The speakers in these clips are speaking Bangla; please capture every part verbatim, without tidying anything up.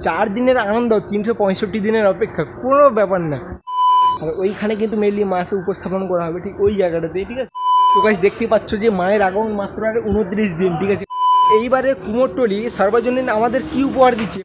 চার দিনের আনন্দ তিনশো পঁয়ষট্টি দিনের অপেক্ষা কোনো ব্যাপার না। আর ওইখানে কিন্তু মেনলি মাকে উপস্থাপন করা হবে ঠিক ওই জায়গাটাতেই, ঠিক আছে। তো গাইস দেখতে পাচ্ছ যে মায়ের আগমন মাত্র আর উনত্রিশ দিন, ঠিক আছে। এইবারে কুমোরটুলি সার্বজনীন আমাদের কি উপহার দিচ্ছে।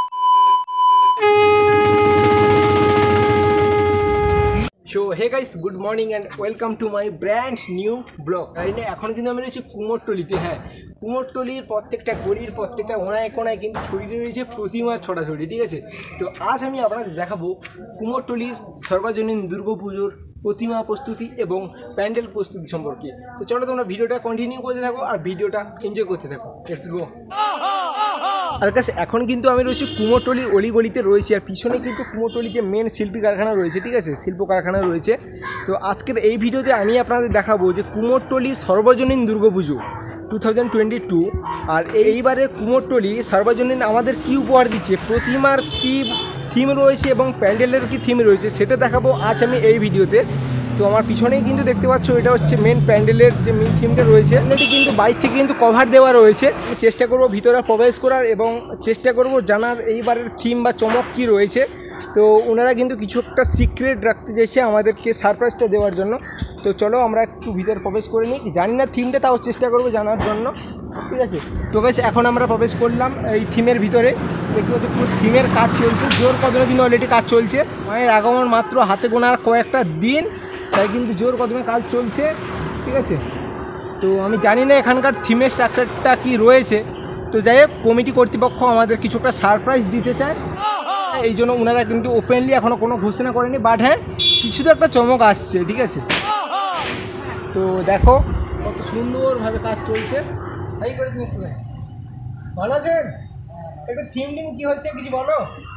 So hey guys, good morning and welcome to my brand new blog. তাই না, এখন কিন্তু আমি রয়েছি কুমোরটুলিতে। হ্যাঁ, কুমোরটুলির প্রত্যেকটা গলির প্রত্যেকটা ওনায় কোনায় কিন্তু ছড়িয়ে রয়েছে প্রতিমার ছড়াছড়ি, ঠিক আছে। তো আজ আমি আপনাদের দেখাবো কুমোরটুলির সর্বজনীন দুর্গাপুজোর প্রতিমা প্রস্তুতি এবং প্যান্ডেল প্রস্তুতি সম্পর্কে। তো চলো তোমরা ভিডিওটা কন্টিনিউ করতে থাকো আর ভিডিওটা এনজয় করতে থাকো। Let's go. আর কাছে এখন কিন্তু আমি রয়েছি কুমোরটুলির অলিগলিতে রয়েছি, আর পিছনে কিন্তু কুমোরটুলির যে মেন শিল্পী কারখানা রয়েছে, ঠিক আছে, শিল্প কারখানা রয়েছে। তো আজকের এই ভিডিওতে আমি আপনাদের দেখাবো যে কুমোরটুলি সর্বজনীন Durgapuja two thousand twenty two আর এইবারে কুমোরটুলি সর্বজনীন আমাদের কি উপহার দিচ্ছে, প্রতিমার কি থিম রয়েছে এবং প্যান্ডেলের কি থিম রয়েছে সেটা দেখাবো আজ আমি এই ভিডিওতে। তো আমার পিছনেই কিন্তু দেখতে পাচ্ছ এটা হচ্ছে মেন প্যান্ডেলের যে মেন থিমটা রয়েছে। এটি কিন্তু বাইরে থেকে কিন্তু কভার দেওয়া রয়েছে। চেষ্টা করব ভিতরে প্রবেশ করার এবং চেষ্টা করব জানার এইবারের থিম বা চমক কী রয়েছে। তো ওনারা কিন্তু কিছু একটা সিক্রেট রাখতে চাইছে আমাদেরকে সারপ্রাইজটা দেওয়ার জন্য। তো চলো আমরা একটু ভিতরে প্রবেশ করে নিই, জানি না থিমটা, তাও চেষ্টা করবো জানার জন্য, ঠিক আছে। তো বেশ এখন আমরা প্রবেশ করলাম এই থিমের ভিতরে। দেখতে পাচ্ছি পুরো থিমের কাজ চলছে, জোর কদমে কিন্তু অলরেডি কাজ চলছে। মায়ের আগমন মাত্র হাতে গোনার কয়েকটা দিন, তাই কিন্তু জোর কদমে কাজ চলছে, ঠিক আছে। তো আমি জানি না এখানকার থিমের স্ট্রাকচারটা কী রয়েছে। তো যাই হোক, কমিটি কর্তৃপক্ষ আমাদের কিছু একটা সারপ্রাইজ দিতে চায়, এই জন্য ওনারা কিন্তু ওপেনলি এখনও কোনো ঘোষণা করেনি, বাট হ্যাঁ কিছু তো একটা চমক আসছে, ঠিক আছে। তো দেখো কত সুন্দরভাবে কাজ চলছে। তাই করে তুমি ভালো আছেন? একটু থিম টিম কী হচ্ছে কিছু বলো।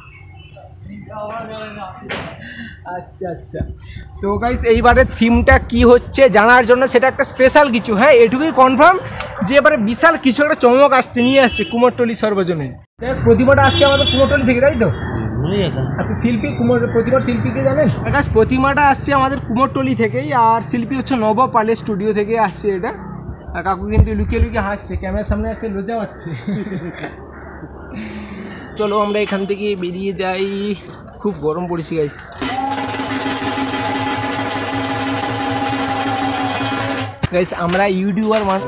আচ্ছা আচ্ছা, তো গাইস এইবারের থিমটা কি হচ্ছে জানার জন্য সেটা একটা স্পেশাল কিছু, হ্যাঁ এটুকুই কনফার্ম যে এবারে বিশাল কিছু একটা চমক আসছে, নিয়ে আসছে কুমোরটুলি সর্বজনীন। প্রতিমাটা আসছে আমাদের কুমোরটুলি থেকে, তাই তো? আচ্ছা, শিল্পী কুমোর প্রতিমার শিল্পীকে জানেন? আকাশ প্রতিমাটা আসছে আমাদের কুমোরটুলি থেকেই, আর শিল্পী হচ্ছে নব পালের স্টুডিও থেকে আসছে এটা। আর কাকু কিন্তু লুকিয়ে লুকিয়ে হাসছে, ক্যামেরার সামনে আসতে লজ্জা পাচ্ছে। চলো আমরা এখান থেকে বেরিয়ে যাই, খুব গরম পড়েছি গাইস। গাইস আমরা ইউটিউবার মানুষ,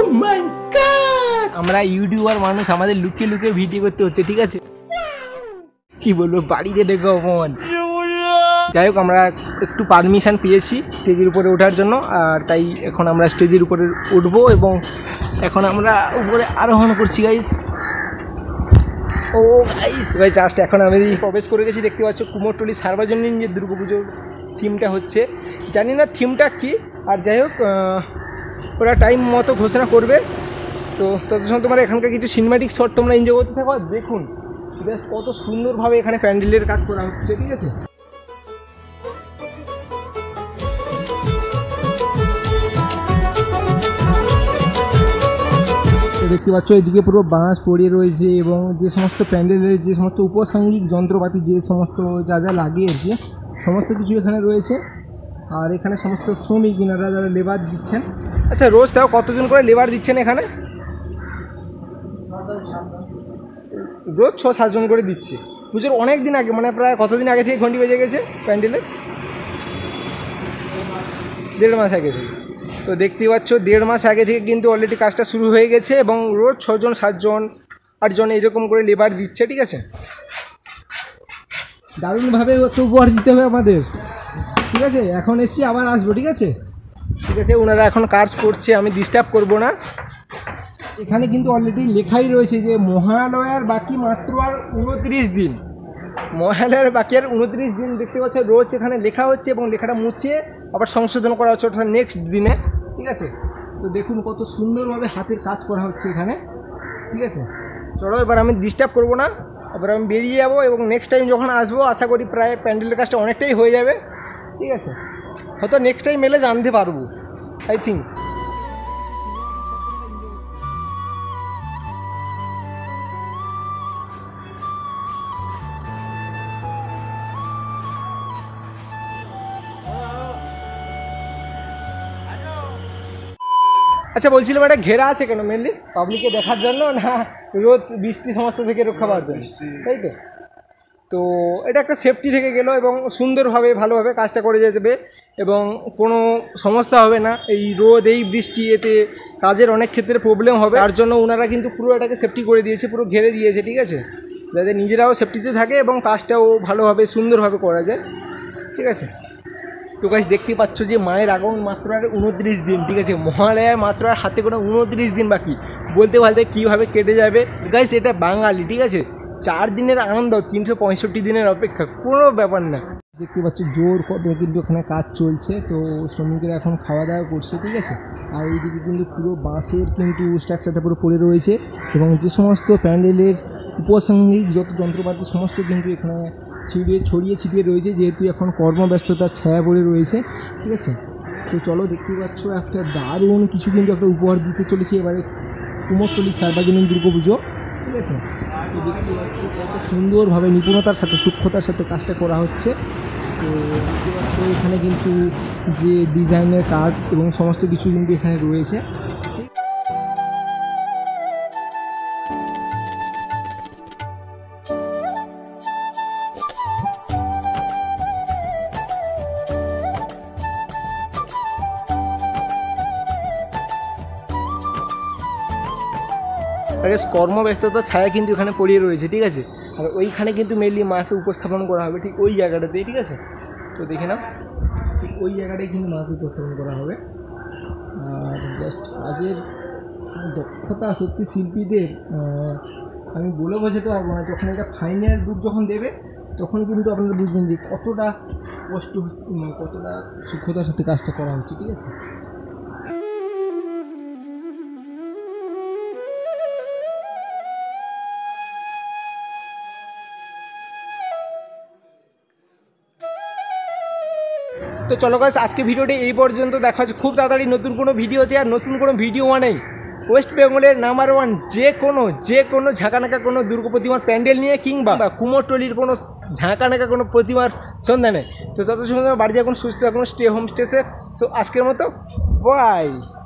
আমরা ইউটিউবার মানুষ, আমাদের লুকিয়ে লুকিয়ে ভিডিও করতে হচ্ছে, ঠিক আছে। কি বলবো, বাড়িতে ডেকে অপমান। যাই হোক, আমরা একটু পারমিশন পেয়েছি স্টেজের উপরে ওঠার জন্য, আর তাই এখন আমরা স্টেজের উপরে উঠবো এবং এখন আমরা উপরে আরোহণ করছি গাইস। ও গাইস ভাই জাস্ট এখন আমি প্রবেশ করে গেছি, দেখতে পাচ্ছ কুমোরটুলি সার্বজনীন যে দুর্গাপুজোর থিমটা হচ্ছে, জানি না থিমটা কী। আর যাই হোক, ওরা টাইম মতো ঘোষণা করবে। তো তত সময় তোমার এখানকার কিছু সিনেম্যাটিক শট তোমরা এনজয় করতে থাকো। আর দেখুন জাস্ট কত সুন্দরভাবে এখানে প্যান্ডেলের কাজ করা হচ্ছে, ঠিক আছে। দেখতে পাচ্ছ এদিকে পুরো বাঁশ পড়ে রয়েছে এবং যে সমস্ত প্যান্ডেলের যে সমস্ত উপসাঙ্গিক যন্ত্রপাতি, যে সমস্ত যা যা লাগে আর কি, সমস্ত কিছু এখানে রয়েছে। আর এখানে সমস্ত শ্রমিক ইনারা যারা লেবার দিচ্ছেন। আচ্ছা, রোজ তাও কতজন করে লেবার দিচ্ছেন এখানে? রোজ ছ সাতজন করে দিচ্ছে। পুজোর অনেক দিন আগে, মানে প্রায় কতদিন আগে থেকে ঘন্টি বেজে গেছে প্যান্ডেলের? দেড় মাস আগে থেকে। তো দেখতেই পাচ্ছ দেড় মাস আগে থেকে কিন্তু অলরেডি কাজটা শুরু হয়ে গেছে এবং রোজ ছজন সাতজন আটজন এরকম করে লেবার দিচ্ছে, ঠিক আছে। দারুণভাবে একটু উপহার দিতে হবে আমাদের, ঠিক আছে। এখন এসছি, আবার আসবো, ঠিক আছে ঠিক আছে ওনারা এখন কাজ করছে, আমি ডিস্টার্ব করব না। এখানে কিন্তু অলরেডি লেখাই রয়েছে যে মহালয়ার বাকি মাত্র আর উনত্রিশ দিন, মহালয়ার বাকি আর উনত্রিশ দিন। দেখতে পাচ্ছ রোজ এখানে লেখা হচ্ছে এবং লেখাটা মুছে আবার সংশোধন করা হচ্ছে অর্থাৎ নেক্সট দিনে, ঠিক আছে। তো দেখুন কত সুন্দরভাবে হাতের কাজ করা হচ্ছে এখানে, ঠিক আছে। চলো এবার আমি ডিস্টার্ব করবো না, এবার আমি বেরিয়ে যাবো এবং নেক্সট টাইম যখন আসবো আশা করি প্রায় প্যান্ডেলের কাজটা অনেকটাই হয়ে যাবে, ঠিক আছে। হয়তো নেক্সট টাইম এলে জানতে পারবো, আই থিঙ্ক। আচ্ছা বলছিলাম, এটা ঘেরা আছে কেন? মেনলি পাবলিককে দেখার জন্য না রোদ বৃষ্টি সমস্ত থেকে রক্ষা পাওয়ার জন্য, তাই তো? তো এটা একটা সেফটি থেকে গেল এবং সুন্দরভাবে ভালোভাবে কাজটা করে যাবে এবং কোনো সমস্যা হবে না। এই রোদ এই বৃষ্টি এতে কাজের অনেক ক্ষেত্রে প্রবলেম হবে, তার জন্য ওনারা কিন্তু পুরো এটাকে সেফটি করে দিয়েছে, পুরো ঘেরে দিয়েছে, ঠিক আছে, যাতে নিজেরাও সেফটিতে থাকে এবং কাজটাও ভালোভাবে সুন্দরভাবে করা যায়, ঠিক আছে। তো গাইস দেখতে পাচ্ছ যে মায়ের আগমন মাত্র আর উনত্রিশ দিন, ঠিক আছে, মহালয়ার মাত্র আর হাতে কোনো উনত্রিশ দিন বাকি, বলতে বলতে কীভাবে কেটে যাবে গাইস। এটা বাঙালি, ঠিক আছে, চার দিনের আনন্দ তিনশো পঁয়ষট্টি দিনের অপেক্ষা, কোনো ব্যাপার না। দেখতে পাচ্ছ জোর কত কিন্তু ওখানে কাজ চলছে, তো শ্রমিকরা এখন খাওয়া দাওয়া করছে, ঠিক আছে। আর এইদিকে কিন্তু পুরো বাঁশের কিন্তু স্ট্রাকচারটা পুরো পড়ে রয়েছে এবং যে সমস্ত প্যান্ডেলের উপসাঙ্গিক যত যন্ত্রপাতি সমস্ত কিন্তু এখানে ছিটিয়ে ছড়িয়ে ছিটিয়ে রয়েছে, যেহেতু এখন কর্মব্যস্ততার ছায়া পড়ে রয়েছে, ঠিক আছে। তো চলো দেখতে পাচ্ছ একটা দারুণ কিছু কিন্তু একটা উপহার দিতে চলেছে এবারে কুমোরটুলি সার্বজনীন দুর্গাপুজো, ঠিক আছে। তো দেখতে পাচ্ছ কত সুন্দরভাবে নিপুণতার সাথে সূক্ষ্মতার সাথে কাজটা করা হচ্ছে। তো দেখতে পাচ্ছ এখানে কিন্তু যে ডিজাইনের কার্ড এবং সমস্ত কিছু কিন্তু এখানে রয়েছে। আরে কর্মব্যস্ততার ছায়া কিন্তু এখানে পড়িয়ে রয়েছে, ঠিক আছে। আর ওইখানে কিন্তু মেনলি মাকে উপস্থাপন করা হবে, ঠিক ওই জায়গাটাতেই, ঠিক আছে। তো দেখে নাও ঠিক ওই জায়গাটায় কিন্তু মাকে উপস্থাপন করা হবে। আর জাস্ট কাজের দক্ষতা সত্যি শিল্পীদের আমি বলে বোঝাতে পারবো না। যখন এটা ফাইনাল রূপ যখন দেবে তখন কিন্তু আপনারা বুঝবেন যে কতটা কষ্ট, কতটা সূক্ষ্মতার সাথে কাজটা করা হচ্ছে, ঠিক আছে। তো চলো গাইস আজকে ভিডিওটি এই পর্যন্ত, দেখা হচ্ছে খুব তাড়াতাড়ি নতুন কোনো ভিডিওতে। আর নতুন কোনো ভিডিও মানেই ওয়েস্ট বেঙ্গলের নাম্বার ওয়ান যে কোনো যে কোনো ঝাঁকানাকা কোনো দুর্গা প্রতিমার প্যান্ডেল নিয়ে কিংবা কুমোরটুলির কোনো ঝাঁকানাকা কোনো প্রতিমার সন্ধানে। তো যত সুন্দর বাড়ি থাকুন, সুস্থ থাকুন, stay home stay safe. So আজকের মতো বাই।